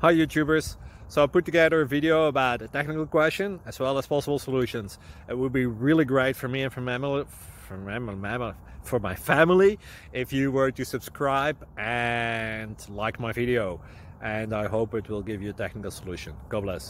Hi YouTubers! So I put together a video about a technical question as well as possible solutions. It would be really great for me and for my family if you were to subscribe and like my video, and I hope it will give you a technical solution. God bless.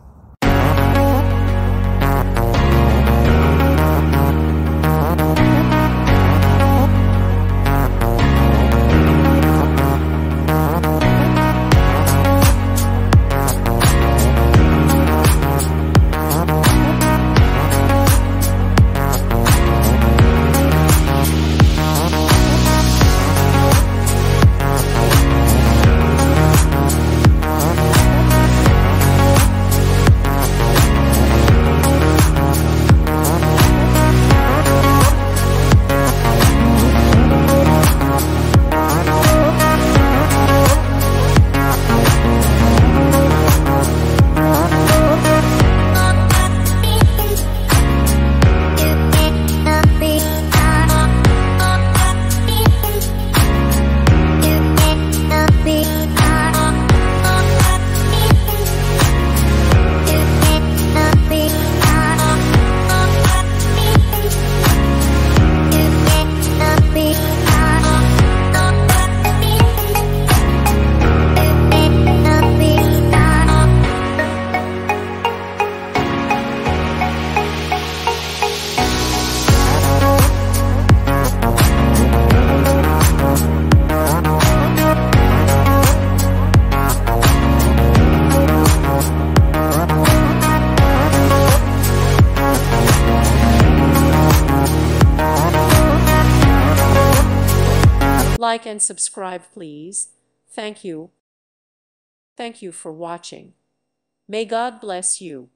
Like and subscribe, please. Thank you. Thank you for watching. May God bless you.